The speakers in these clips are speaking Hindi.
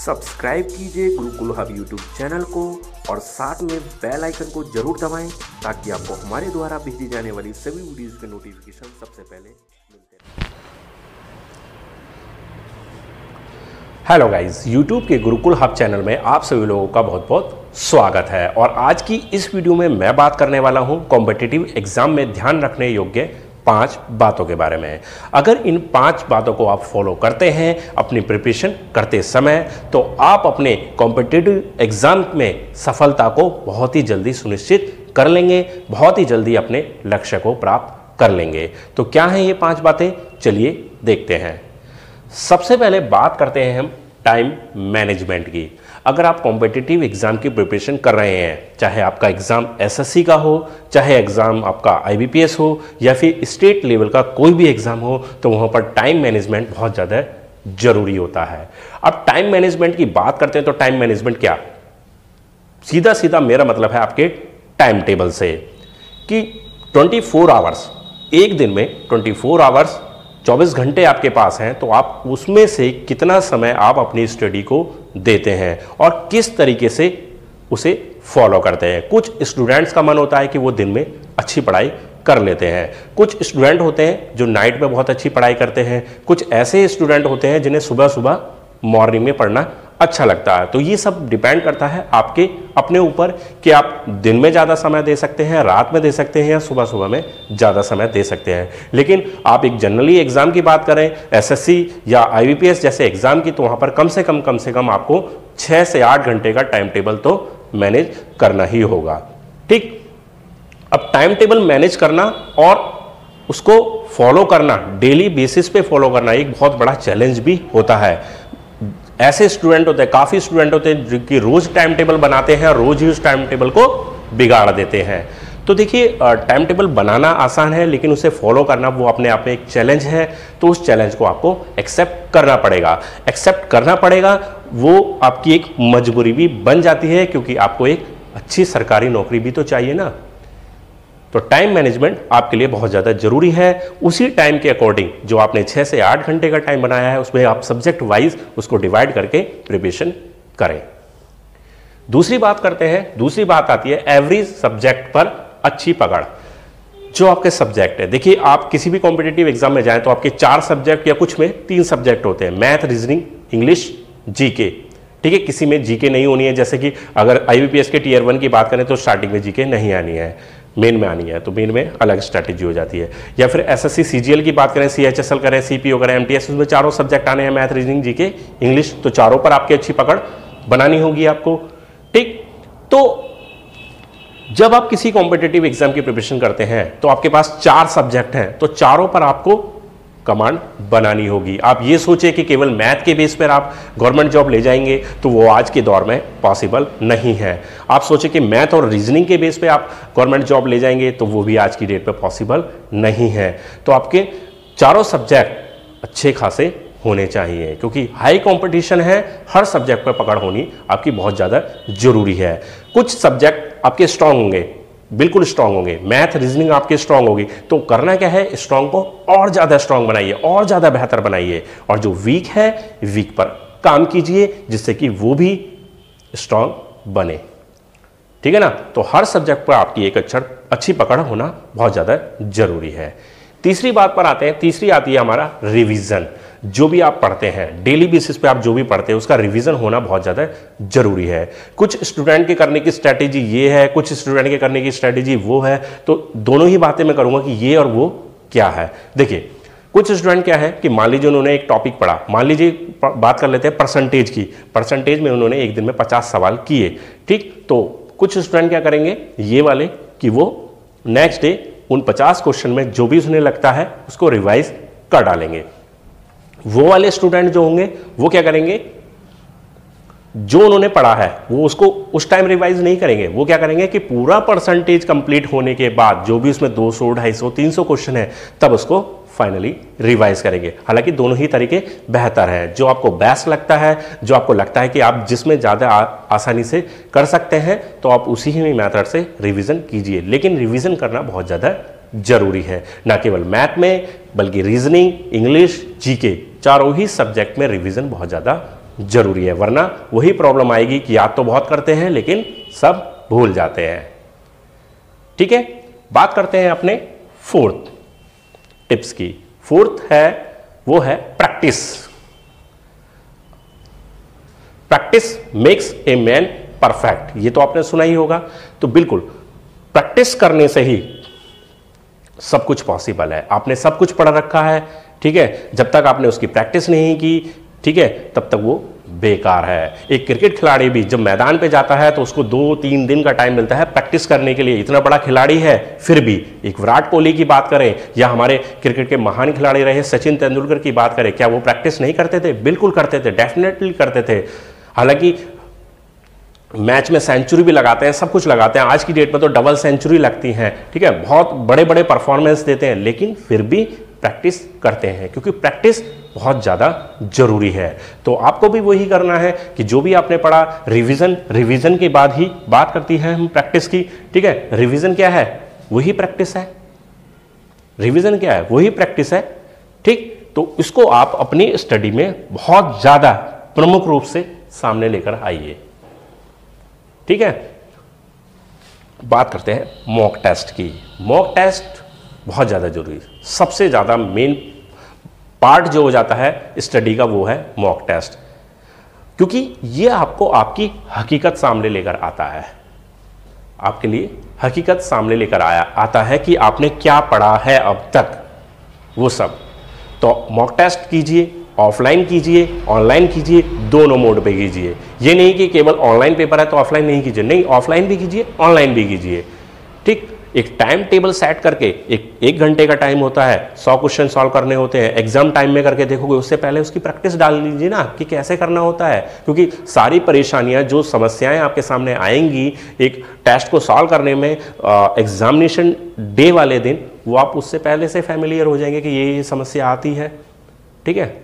सब्सक्राइब कीजिए गुरुकुल हब यूट्यूब चैनल को और साथ में बेल आइकन को जरूर दबाएं ताकि आपको हमारे द्वारा भेजी जाने वाली सभी वीडियोस के नोटिफिकेशन सबसे पहले मिलते रहें। हेलो गाइस, यूट्यूब के गुरुकुल हब चैनल में आप सभी लोगों का बहुत बहुत स्वागत है। और आज की इस वीडियो में मैं बात करने वाला हूं कॉम्पिटिटिव एग्जाम में ध्यान रखने योग्य 5 बातों के बारे में। अगर इन 5 बातों को आप फॉलो करते हैं अपनी प्रिपरेशन करते समय, तो आप अपने कॉम्पिटिटिव एग्जाम में सफलता को बहुत ही जल्दी सुनिश्चित कर लेंगे, बहुत ही जल्दी अपने लक्ष्य को प्राप्त कर लेंगे। तो क्या हैं ये 5 बातें, चलिए देखते हैं। सबसे पहले बात करते हैं हम टाइम मैनेजमेंट की। अगर आप कॉम्पिटिटिव एग्जाम की प्रिपरेशन कर रहे हैं, चाहे आपका एग्जाम एसएससी का हो, चाहे एग्जाम आपका आईबीपीएस हो या फिर स्टेट लेवल का कोई भी एग्जाम हो, तो वहां पर टाइम मैनेजमेंट बहुत ज़्यादा जरूरी होता है। अब टाइम मैनेजमेंट की बात करते हैं तो टाइम मैनेजमेंट क्या, सीधा सीधा मेरा मतलब है आपके टाइम टेबल से कि 24 आवर्स, एक दिन में 24 आवर्स 24 घंटे आपके पास हैं, तो आप उसमें से कितना समय आप अपनी स्टडी को देते हैं और किस तरीके से उसे फॉलो करते हैं। कुछ स्टूडेंट्स का मन होता है कि वो दिन में अच्छी पढ़ाई कर लेते हैं, कुछ स्टूडेंट होते हैं जो नाइट में बहुत अच्छी पढ़ाई करते हैं, कुछ ऐसे स्टूडेंट होते हैं जिन्हें सुबह सुबह मॉर्निंग में पढ़ना अच्छा लगता है। तो ये सब डिपेंड करता है आपके अपने ऊपर कि आप दिन में ज़्यादा समय दे सकते हैं, रात में दे सकते हैं या सुबह सुबह में ज़्यादा समय दे सकते हैं। लेकिन आप एक जनरली एग्जाम की बात करें, एसएससी या आईबीपीएस जैसे एग्जाम की, तो वहाँ पर कम से कम आपको 6 से 8 घंटे का टाइम टेबल तो मैनेज करना ही होगा। ठीक, अब टाइम टेबल मैनेज करना और उसको फॉलो करना, डेली बेसिस पे फॉलो करना एक बहुत बड़ा चैलेंज भी होता है। ऐसे स्टूडेंट होते हैं, काफ़ी स्टूडेंट होते हैं जो कि रोज टाइम टेबल बनाते हैं और रोज ही उस टाइम टेबल को बिगाड़ देते हैं। तो देखिए, टाइम टेबल बनाना आसान है, लेकिन उसे फॉलो करना वो अपने आप में एक चैलेंज है। तो उस चैलेंज को आपको एक्सेप्ट करना पड़ेगा। वो आपकी एक मजबूरी भी बन जाती है, क्योंकि आपको एक अच्छी सरकारी नौकरी भी तो चाहिए ना। तो टाइम मैनेजमेंट आपके लिए बहुत ज़्यादा जरूरी है। उसी टाइम के अकॉर्डिंग जो आपने 6 से 8 घंटे का टाइम बनाया है, उसमें आप सब्जेक्ट वाइज उसको डिवाइड करके प्रिपरेशन करें। दूसरी बात करते हैं, दूसरी बात आती है एवरेज सब्जेक्ट पर अच्छी पकड़। जो आपके सब्जेक्ट है, देखिए आप किसी भी कॉम्पिटिटिव एग्जाम में जाएं तो आपके 4 सब्जेक्ट या कुछ में 3 सब्जेक्ट होते हैं, मैथ, रीजनिंग, इंग्लिश, जीके। ठीक है, किसी में जीके नहीं होनी है। जैसे कि अगर आईबीपीएस के टियर 1 की बात करें तो स्टार्टिंग में जीके नहीं आनी है, मेन में आनी है, तो मेन में अलग स्ट्रैटेजी हो जाती है। या फिर एसएससी सीजीएल की बात करें, सीएचएसएल करें, सीपीओ करें, एमटीएस, उसमें 4 सब्जेक्ट आने हैं, मैथ, रीजनिंग, जीके, इंग्लिश। तो 4 पर आपकी अच्छी पकड़ बनानी होगी आपको। ठीक, तो जब आप किसी कॉम्पिटिटिव एग्जाम की प्रिपरेशन करते हैं तो आपके पास 4 सब्जेक्ट हैं, तो 4 पर आपको कमांड बनानी होगी। आप ये सोचें कि केवल मैथ के बेस पर आप गवर्नमेंट जॉब ले जाएंगे, तो वो आज के दौर में पॉसिबल नहीं है। आप सोचें कि मैथ और रीजनिंग के बेस पे आप गवर्नमेंट जॉब ले जाएंगे, तो वो भी आज की डेट पे पॉसिबल नहीं है। तो आपके 4 सब्जेक्ट अच्छे खासे होने चाहिए, क्योंकि हाई कंपटीशन है, हर सब्जेक्ट पर पकड़ होनी आपकी बहुत ज़्यादा जरूरी है। कुछ सब्जेक्ट आपके स्ट्रांग होंगे, बिल्कुल स्ट्रांग होंगे, मैथ, रीजनिंग आपके स्ट्रांग होगी, तो करना क्या है, स्ट्रांग को और ज़्यादा स्ट्रांग बनाइए, और ज़्यादा बेहतर बनाइए। और जो वीक है, वीक पर काम कीजिए, जिससे कि वो भी स्ट्रांग बने। ठीक है ना। तो हर सब्जेक्ट पर आपकी एक अच्छी पकड़ होना बहुत ज़्यादा जरूरी है। तीसरी बात पर आते हैं, तीसरी आती है हमारा रिवीजन। जो भी आप पढ़ते हैं, डेली बेसिस पे आप जो भी पढ़ते हैं, उसका रिवीजन होना बहुत ज़्यादा जरूरी है। कुछ स्टूडेंट के करने की स्ट्रैटेजी ये है, कुछ स्टूडेंट के करने की स्ट्रैटेजी वो है। तो दोनों ही बातें मैं करूँगा कि ये और वो क्या है। देखिए, कुछ स्टूडेंट क्या है कि मान लीजिए उन्होंने एक टॉपिक पढ़ा, मान लीजिए बात कर लेते हैं परसेंटेज की, परसेंटेज में उन्होंने एक दिन में 50 सवाल किए। ठीक, तो कुछ स्टूडेंट क्या करेंगे ये वाले कि वो नेक्स्ट डे उन 50 क्वेश्चन में जो भी उन्हें लगता है उसको रिवाइज कर डालेंगे। वो वाले स्टूडेंट जो होंगे वो क्या करेंगे, जो उन्होंने पढ़ा है वो उसको उस टाइम रिवाइज नहीं करेंगे। वो क्या करेंगे कि पूरा परसेंटेज कंप्लीट होने के बाद जो भी उसमें 200, 250, 300 क्वेश्चन है, तब उसको फाइनली रिवाइज करेंगे। हालांकि दोनों ही तरीके बेहतर हैं। जो आपको बेस्ट लगता है, जो आपको लगता है कि आप जिसमें ज़्यादा आसानी से कर सकते हैं, तो आप उसी ही मेथड से रिवीजन कीजिए। लेकिन रिवीजन करना बहुत ज़्यादा जरूरी है, ना केवल मैथ में बल्कि रीजनिंग, इंग्लिश, जीके, चारों ही सब्जेक्ट में रिवीजन बहुत ज़्यादा जरूरी है, वरना वही प्रॉब्लम आएगी कि याद तो बहुत करते हैं लेकिन सब भूल जाते हैं। ठीक है, बात करते हैं अपने फोर्थ टिप्स की। फोर्थ है वो है practice. Practice makes a man perfect, ये तो आपने सुना ही होगा। तो बिल्कुल प्रैक्टिस करने से ही सब कुछ पॉसिबल है। आपने सब कुछ पढ़ रखा है, ठीक है, जब तक आपने उसकी प्रैक्टिस नहीं की, ठीक है, तब तक वो बेकार है। एक क्रिकेट खिलाड़ी भी जब मैदान पे जाता है तो उसको 2-3 दिन का टाइम मिलता है प्रैक्टिस करने के लिए। इतना बड़ा खिलाड़ी है फिर भी, एक विराट कोहली की बात करें या हमारे क्रिकेट के महान खिलाड़ी रहे सचिन तेंदुलकर की बात करें, क्या वो प्रैक्टिस नहीं करते थे? बिल्कुल करते थे, डेफिनेटली करते थे। हालांकि मैच में सेंचुरी भी लगाते हैं, सब कुछ लगाते हैं, आज की डेट में तो डबल सेंचुरी लगती हैं, ठीक है, बहुत बड़े बड़े परफॉर्मेंस देते हैं, लेकिन फिर भी प्रैक्टिस करते हैं क्योंकि प्रैक्टिस बहुत ज़्यादा जरूरी है। तो आपको भी वही करना है कि जो भी आपने पढ़ा, रिवीजन के बाद ही बात करती है हम प्रैक्टिस की, ठीक है। रिवीजन क्या है? वही प्रैक्टिस है। रिवीजन क्या है? वही प्रैक्टिस है, ठीक। तो इसको आप अपनी स्टडी में बहुत ज़्यादा प्रमुख रूप से सामने लेकर आइए, ठीक है। बात करते हैं मॉक टेस्ट की। मॉक टेस्ट बहुत ज़्यादा जरूरी है। सबसे ज़्यादा मेन पार्ट जो हो जाता है स्टडी का वो है मॉक टेस्ट, क्योंकि ये आपको आपकी हकीकत सामने लेकर आता है। आपके लिए हकीकत सामने लेकर आता है कि आपने क्या पढ़ा है अब तक, वो सब। तो मॉक टेस्ट कीजिए, ऑफलाइन कीजिए, ऑनलाइन कीजिए, दोनों मोड पे कीजिए। ये नहीं कि केवल ऑनलाइन पेपर है तो ऑफलाइन नहीं कीजिए, नहीं, ऑफलाइन भी कीजिए, ऑनलाइन भी कीजिए, ठीक। एक टाइम टेबल सेट करके, एक घंटे का टाइम होता है, 100 क्वेश्चन सॉल्व करने होते हैं, एग्जाम टाइम में करके देखोगे, उससे पहले उसकी प्रैक्टिस डाल लीजिए ना कि कैसे करना होता है। क्योंकि सारी परेशानियां, जो समस्याएं आपके सामने आएंगी एक टेस्ट को सॉल्व करने में, एग्जामिनेशन डे वाले दिन, वो आप उससे पहले से फैमिलियर हो जाएंगे कि ये समस्या आती है, ठीक है।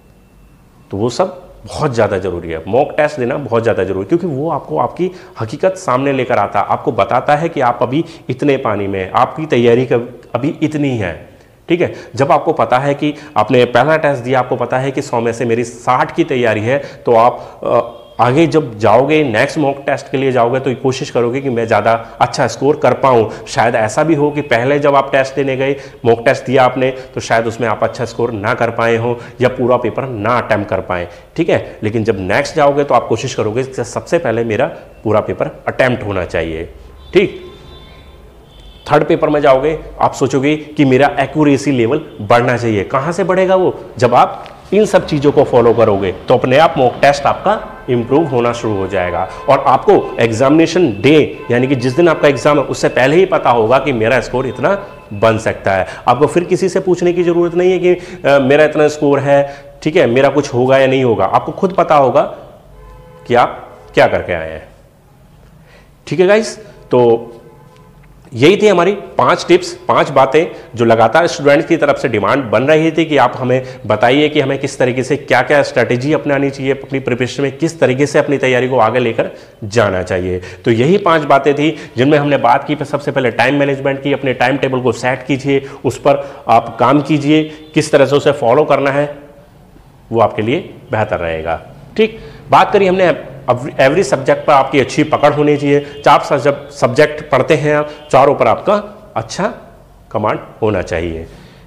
तो वो सब बहुत ज़्यादा जरूरी है। मॉक टेस्ट देना बहुत ज़्यादा जरूरी है, क्योंकि वो आपको आपकी हकीकत सामने लेकर आता है, आपको बताता है कि आप अभी इतने पानी में, आपकी तैयारी अभी इतनी है, ठीक है। जब आपको पता है कि आपने पहला टेस्ट दिया, आपको पता है कि 100 में से मेरी 60 की तैयारी है, तो आप आगे जब जाओगे, नेक्स्ट मॉक टेस्ट के लिए जाओगे, तो कोशिश करोगे कि मैं ज़्यादा अच्छा स्कोर कर पाऊँ। शायद ऐसा भी हो कि पहले जब आप टेस्ट देने गए, मॉक टेस्ट दिया आपने, तो शायद उसमें आप अच्छा स्कोर ना कर पाए हो या पूरा पेपर ना अटैम्प्ट कर पाए, ठीक है। लेकिन जब नेक्स्ट जाओगे तो आप कोशिश करोगे कि सबसे पहले मेरा पूरा पेपर अटैम्प्ट होना चाहिए, ठीक। थर्ड पेपर में जाओगे, आप सोचोगे कि मेरा एक्यूरेसी लेवल बढ़ना चाहिए। कहाँ से बढ़ेगा वो? जब आप इन सब चीज़ों को फॉलो करोगे तो अपने आप मॉक टेस्ट आपका इंप्रूव होना शुरू हो जाएगा। और आपको एग्जामिनेशन डे, यानी कि जिस दिन आपका एग्जाम है, उससे पहले ही पता होगा कि मेरा स्कोर इतना बन सकता है। आपको फिर किसी से पूछने की जरूरत नहीं है कि मेरा इतना स्कोर है, ठीक है, मेरा कुछ होगा या नहीं होगा। आपको खुद पता होगा कि आप क्या करके आए हैं, ठीक है गाइस। तो यही थी हमारी 5 टिप्स, 5 बातें जो लगातार स्टूडेंट्स की तरफ से डिमांड बन रही थी कि आप हमें बताइए कि हमें किस तरीके से क्या क्या स्ट्रैटेजी अपनानी चाहिए, अपनी प्रिपरेशन में किस तरीके से अपनी तैयारी को आगे लेकर जाना चाहिए। तो यही 5 बातें थी जिनमें हमने बात की। सबसे पहले टाइम मैनेजमेंट की। अपने टाइम टेबल को सेट कीजिए, उस पर आप काम कीजिए, किस तरह से उसे फॉलो करना है वो आपके लिए बेहतर रहेगा, ठीक। बात करी हमने अब एवरी सब्जेक्ट पर आपकी अच्छी पकड़ होनी चाहिए। 4 सब्जेक्ट पढ़ते हैं आप, चारों पर आपका अच्छा कमांड होना चाहिए।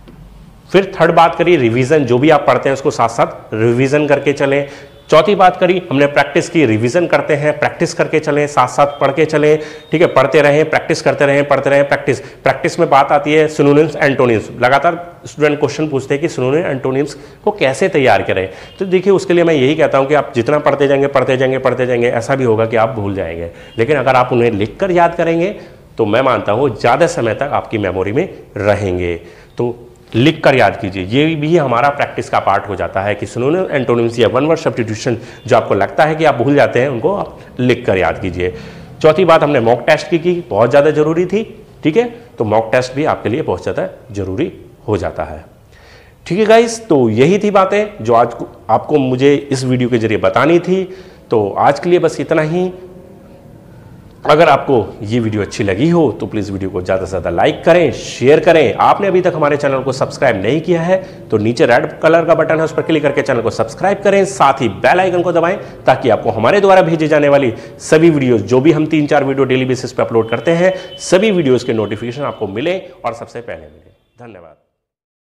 फिर थर्ड बात करिए रिवीजन, जो भी आप पढ़ते हैं उसको साथ साथ रिवीजन करके चलें। चौथी बात करी हमने प्रैक्टिस की, रिवीजन करते हैं, प्रैक्टिस करके चलें, साथ साथ पढ़ के चलें, ठीक है, पढ़ते रहें, प्रैक्टिस करते रहें, पढ़ते रहें, प्रैक्टिस में बात आती है सिनोनिम्स, एंटोनिम्स। लगातार स्टूडेंट क्वेश्चन पूछते हैं कि सिनोनिम एंटोनिम्स को कैसे तैयार करें। तो देखिए उसके लिए मैं यही कहता हूं कि आप जितना पढ़ते जाएंगे, ऐसा भी होगा कि आप भूल जाएंगे। लेकिन अगर आप उन्हें लिख कर याद करेंगे तो मैं मानता हूँ ज़्यादा समय तक आपकी मेमोरी में रहेंगे। तो लिख कर याद कीजिए, ये भी हमारा प्रैक्टिस का पार्ट हो जाता है कि सिनोनिम, एंटोनिम्स या वन वर्ड सब्स्टिट्यूशन जो आपको लगता है कि आप भूल जाते हैं, उनको आप लिख कर याद कीजिए। चौथी बात हमने मॉक टेस्ट की बहुत ज़्यादा जरूरी थी, ठीक है। तो मॉक टेस्ट भी आपके लिए बहुत ज़्यादा जरूरी हो जाता है, ठीक है गाइस। तो यही थी बातें जो आज आपको मुझे इस वीडियो के जरिए बतानी थी। तो आज के लिए बस इतना ही। अगर आपको ये वीडियो अच्छी लगी हो तो प्लीज़ वीडियो को ज़्यादा से ज़्यादा लाइक करें, शेयर करें। आपने अभी तक हमारे चैनल को सब्सक्राइब नहीं किया है तो नीचे रेड कलर का बटन है, उस पर क्लिक करके चैनल को सब्सक्राइब करें, साथ ही बेल आइकन को दबाएं ताकि आपको हमारे द्वारा भेजे जाने वाली सभी वीडियोस, जो भी हम 3-4 वीडियो डेली बेसिस पे अपलोड करते हैं, सभी वीडियोस के नोटिफिकेशन आपको मिले और सबसे पहले मिले। धन्यवाद।